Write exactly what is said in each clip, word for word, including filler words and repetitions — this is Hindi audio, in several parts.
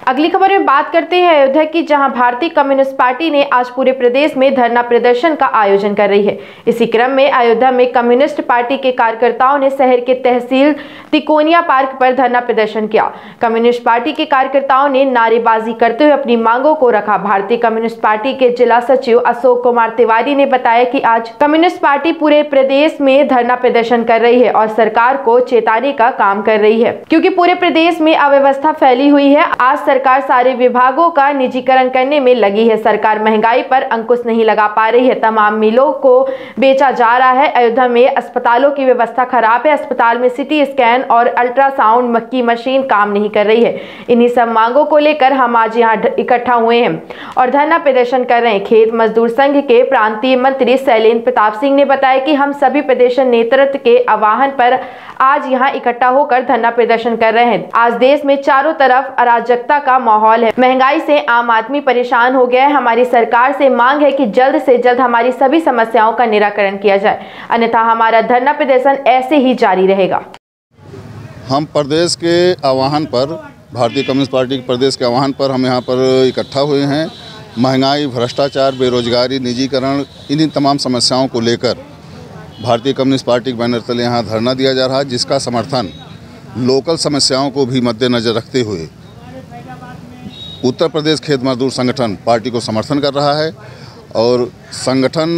अगली खबर में बात करते हैं अयोध्या की, जहां भारतीय कम्युनिस्ट पार्टी ने आज पूरे प्रदेश में धरना प्रदर्शन का आयोजन कर रही है। इसी क्रम में अयोध्या में कम्युनिस्ट पार्टी के कार्यकर्ताओं ने शहर के तहसील तिकोनिया पार्क पर धरना प्रदर्शन किया। कम्युनिस्ट पार्टी के कार्यकर्ताओं ने नारेबाजी करते हुए अपनी मांगों को रखा। भारतीय कम्युनिस्ट पार्टी के जिला सचिव अशोक कुमार तिवारी ने बताया कि आज कम्युनिस्ट पार्टी पूरे प्रदेश में धरना प्रदर्शन कर रही है और सरकार को चेताने का काम कर रही है, क्योंकि पूरे प्रदेश में अव्यवस्था फैली हुई है। आज सरकार सारे विभागों का निजीकरण करने में लगी है। सरकार महंगाई पर अंकुश नहीं लगा पा रही है। तमाम मिलों को बेचा जा रहा है। अयोध्या में अस्पतालों की व्यवस्था खराब है। अस्पताल में सिटी स्कैन और अल्ट्रासाउंड की मशीन काम नहीं कर रही है। इन्हीं सब मांगों को लेकर हम आज यहाँ इकट्ठा हुए हैं और धरना प्रदर्शन कर रहे हैं। खेत मजदूर संघ के प्रांतीय मंत्री शैलेंद्र प्रताप सिंह ने बताया कि हम सभी प्रदेश नेतृत्व के आह्वान पर आज यहाँ इकट्ठा होकर धरना प्रदर्शन कर रहे हैं। आज देश में चारों तरफ अराजकता का माहौल है। महंगाई से आम आदमी परेशान हो गया है। हमारी सरकार से मांग है कि जल्द से जल्द हमारी सभी समस्याओं का निराकरण किया जाए, अन्यथा हमारा धरना प्रदर्शन ऐसे ही जारी रहेगा। हम प्रदेश के आह्वान पर, भारतीय कम्युनिस्ट पार्टी के प्रदेश के आह्वान पर हम यहाँ पर इकट्ठा हुए हैं। महंगाई, भ्रष्टाचार, बेरोजगारी, निजीकरण, इन्हीं तमाम समस्याओं को लेकर भारतीय कम्युनिस्ट पार्टी के बैनर तले यहाँ धरना दिया जा रहा है, जिसका समर्थन लोकल समस्याओं को भी मद्देनजर रखते हुए उत्तर प्रदेश खेत मजदूर संगठन पार्टी को समर्थन कर रहा है। और संगठन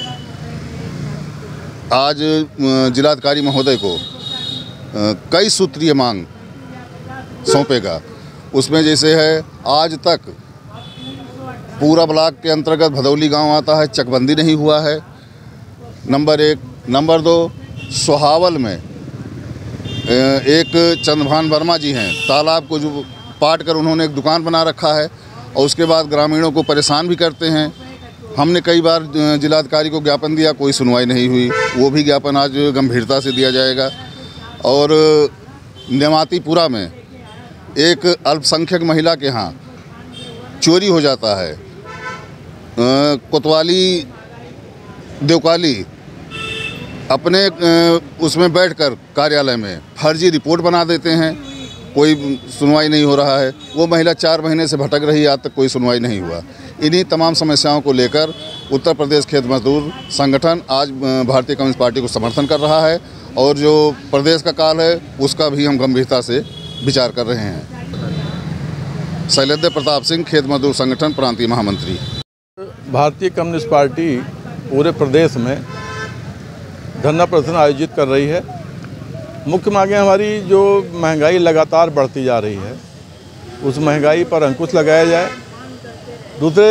आज जिलाधिकारी महोदय को कई सूत्रीय मांग सौंपेगा। उसमें जैसे है, आज तक पूरा ब्लॉक के अंतर्गत भदौली गांव आता है, चकबंदी नहीं हुआ है, नंबर एक। नंबर दो, सोहावल में एक चंद्रभान वर्मा जी हैं, तालाब को जो पाट कर उन्होंने एक दुकान बना रखा है और उसके बाद ग्रामीणों को परेशान भी करते हैं। हमने कई बार जिलाधिकारी को ज्ञापन दिया, कोई सुनवाई नहीं हुई। वो भी ज्ञापन आज गंभीरता से दिया जाएगा। और नेमातीपुरा में एक अल्पसंख्यक महिला के यहाँ चोरी हो जाता है। कोतवाली देवकाली अपने उसमें बैठकर कार्यालय में फर्जी रिपोर्ट बना देते हैं, कोई सुनवाई नहीं हो रहा है। वो महिला चार महीने से भटक रही है, आज तक कोई सुनवाई नहीं हुआ। इन्हीं तमाम समस्याओं को लेकर उत्तर प्रदेश खेत मजदूर संगठन आज भारतीय कम्युनिस्ट पार्टी को समर्थन कर रहा है और जो प्रदेश का काल है उसका भी हम गंभीरता से विचार कर रहे हैं। शैलेंद्र प्रताप सिंह, खेत मजदूर संगठन प्रांतीय महामंत्री। भारतीय कम्युनिस्ट पार्टी पूरे प्रदेश में धरना प्रदर्शन आयोजित कर रही है। मुख्य मांगें हमारी, जो महंगाई लगातार बढ़ती जा रही है, उस महंगाई पर अंकुश लगाया जाए। दूसरे,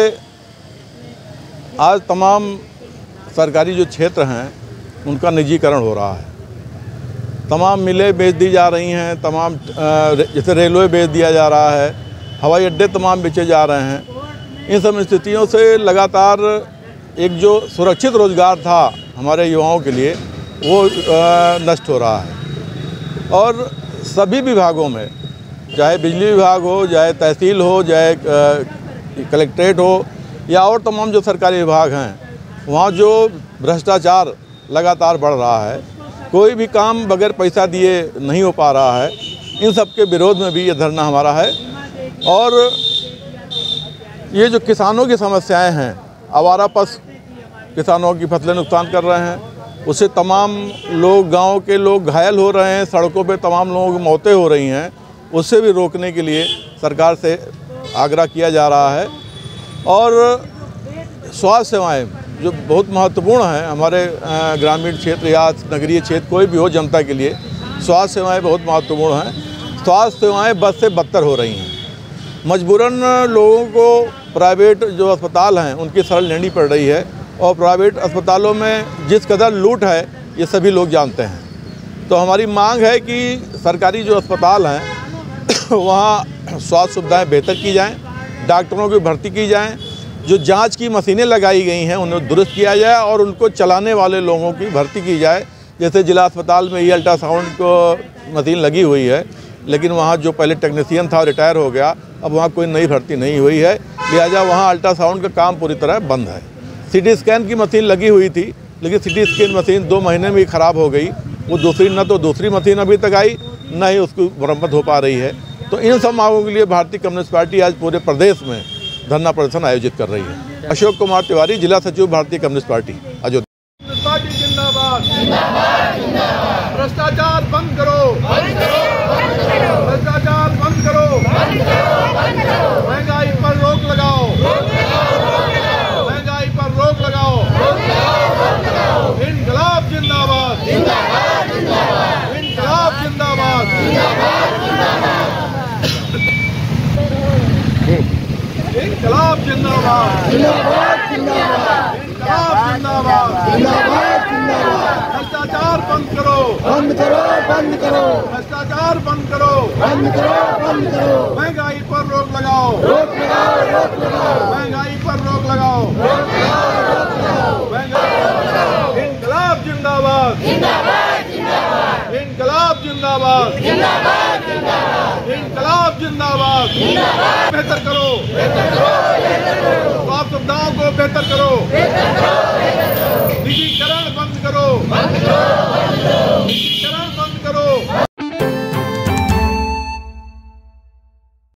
आज तमाम सरकारी जो क्षेत्र हैं उनका निजीकरण हो रहा है। तमाम मिलें बेच दी जा रही हैं, तमाम जैसे रेलवे बेच दिया जा रहा है, हवाई अड्डे तमाम बेचे जा रहे हैं। इन सब स्थितियों से लगातार एक जो सुरक्षित रोज़गार था हमारे युवाओं के लिए, वो नष्ट हो रहा है। और सभी विभागों में, चाहे बिजली विभाग हो, चाहे तहसील हो, चाहे कलेक्ट्रेट हो या और तमाम जो सरकारी विभाग हैं, वहाँ जो भ्रष्टाचार लगातार बढ़ रहा है, कोई भी काम बगैर पैसा दिए नहीं हो पा रहा है। इन सब के विरोध में भी ये धरना हमारा है। और ये जो किसानों की समस्याएं हैं, आवारा पशु किसानों की फसलें नुकसान कर रहे हैं, उससे तमाम लोग, गांव के लोग घायल हो रहे हैं, सड़कों पे तमाम लोगों की मौतें हो रही हैं। उससे भी रोकने के लिए सरकार से आग्रह किया जा रहा है। और स्वास्थ्य सेवाएं जो बहुत महत्वपूर्ण हैं हमारे ग्रामीण क्षेत्र या नगरीय क्षेत्र, कोई भी हो, जनता के लिए स्वास्थ्य सेवाएं बहुत महत्वपूर्ण हैं। स्वास्थ्य सेवाएं बद से बदतर हो रही हैं। मजबूरन लोगों को प्राइवेट जो अस्पताल हैं उनकी शरण लेनी पड़ रही है और प्राइवेट अस्पतालों में जिस कदर लूट है ये सभी लोग जानते हैं। तो हमारी मांग है कि सरकारी जो अस्पताल हैं वहाँ स्वास्थ्य सुविधाएं बेहतर की जाएं, डॉक्टरों की भर्ती की जाएं, जो जांच की मशीनें लगाई गई हैं उन्हें दुरुस्त किया जाए और उनको चलाने वाले लोगों की भर्ती की जाए। जैसे जिला अस्पताल में ही अल्ट्रासाउंड को मशीन लगी हुई है, लेकिन वहाँ जो पहले टेक्नीशियन था रिटायर हो गया, अब वहाँ कोई नई भर्ती नहीं हुई है, लिहाजा वहाँ अल्ट्रासाउंड का काम पूरी तरह बंद है। सिटी स्कैन की मशीन लगी हुई थी, लेकिन सिटी स्कैन मशीन दो महीने में ही ख़राब हो गई। वो दूसरी न तो दूसरी मशीन अभी तक आई, न ही उसकी मरम्मत हो पा रही है। तो इन सब मांगों के लिए भारतीय कम्युनिस्ट पार्टी आज पूरे प्रदेश में धरना प्रदर्शन आयोजित कर रही है। अशोक कुमार तिवारी, जिला सचिव भारतीय कम्युनिस्ट पार्टी, अयोध्या। पार्टी जिंदाबाद, भ्रष्टाचार बंद करो, भ्रष्टाचार बंद करो, महंगाई पर रोक लगाओ, महंगाई पर रोक लगाओ, इनकलाब जिंदाबाद, इनकलाब जिंदाबाद, इनकलाब जिंदाबाद, इनकलाब जिंदाबाद, भ्रष्टाचार बंद करो, बंद करो, बंद करो, भ्रष्टाचार बंद करो, बंद करो, बंद करो, महंगाई पर रोक लगाओ, रोक लगाओ, रोक लगाओ, महंगाई पर रोक लगाओ, रोक लगाओ, रोक लगाओ, इनकलाब जिंदाबाद, जिंदाबाद, जिंदाबाद, इनकलाब जिंदाबाद, जिंदाबाद, जिंदाबाद, इनकलाब जिंदाबाद, जिंदाबाद, बेहतर करो, बेहतर करो, स्वास्थ्य सुविधाओं को बेहतर करो,